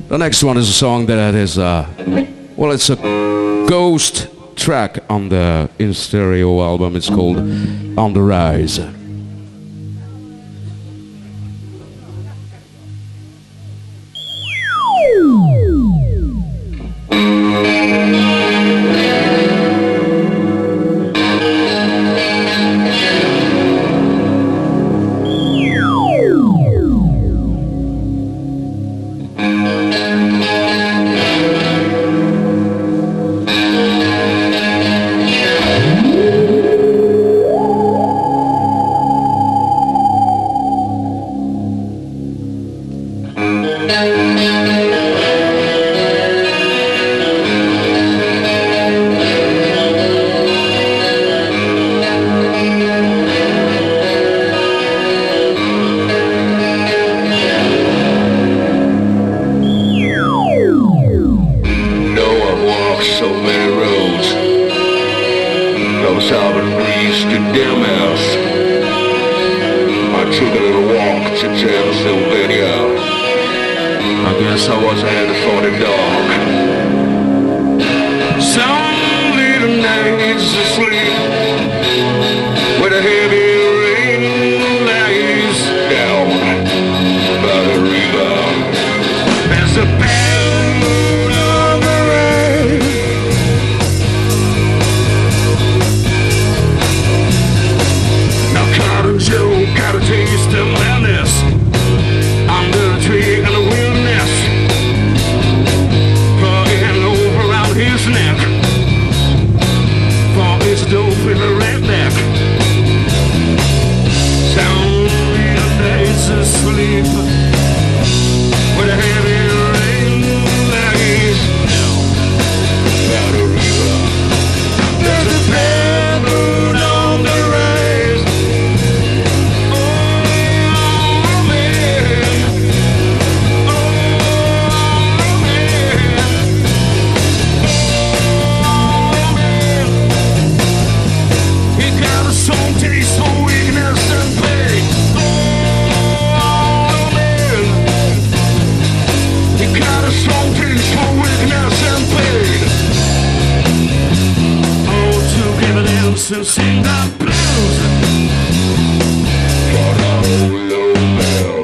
The next one is a song that is, well, it's a ghost track on the In Stereo album. It's called On the Rise. So many roads, those Albert Breeze to Damas. I took a little walk to Transylvania. I guess I was headed for the dark. Some little nights asleep with a heavy rain lays down by the river. There's a band of the rain. Joe got a taste of madness under a tree in the wilderness, flying over around his neck, for his dope in the redneck. Sound the days asleep with a heavy rain lays down by the river. There's a pebble on the rise. And sing the blues for the low bell.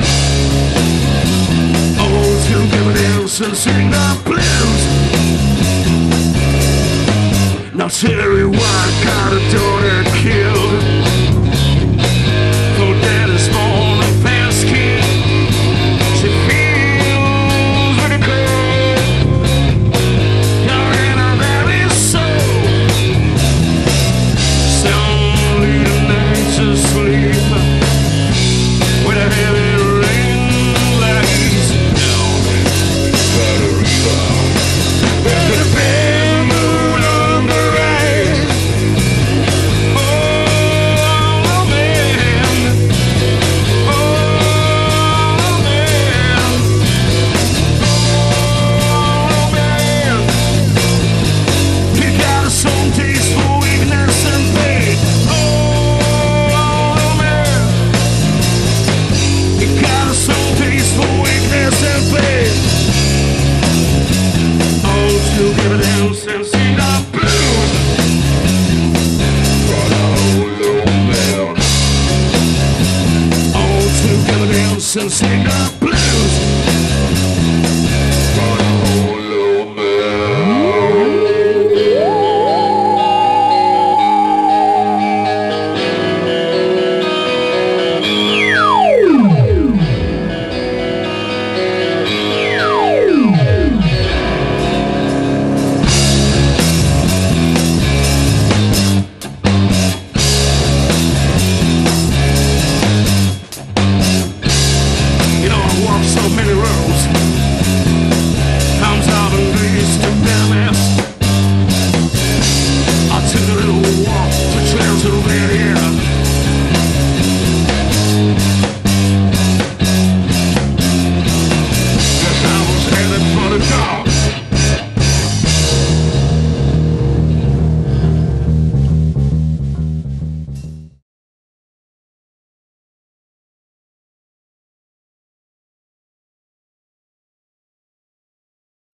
Oh, to give a dance and sing the blues. Now Terry White got a daughter killed for daddy's born a fast kid. She feels really cold. You're in a very soul. Asleep with a heavy rain lays down by the river. There's a big moon on the rise. Oh man, oh man, oh man. He got a some taste for weakness and pain. And sing the blues for the low bell. Oh, to give a dance and sing the blues.